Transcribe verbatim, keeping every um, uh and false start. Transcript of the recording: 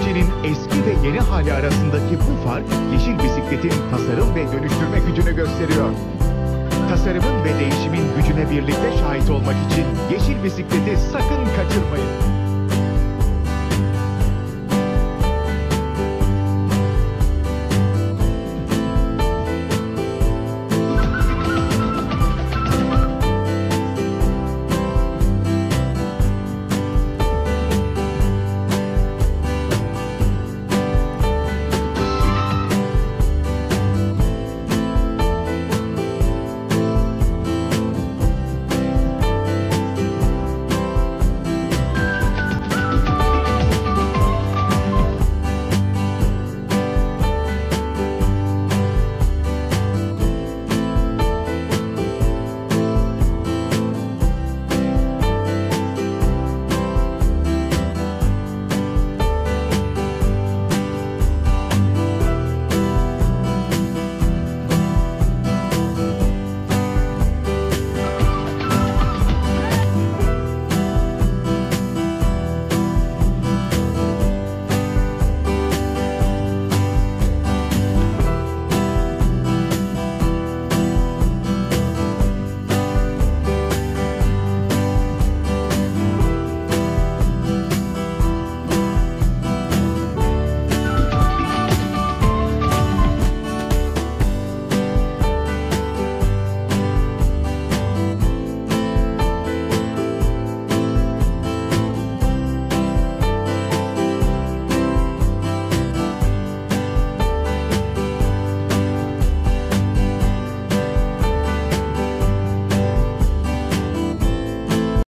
bisikletçinin eski ve yeni hali arasındaki bu fark, yeşil bisikletin tasarım ve dönüştürme gücünü gösteriyor. Tasarımın ve değişimin gücüne birlikte şahit olmak için yeşil bisikleti sakın kaçırmayın.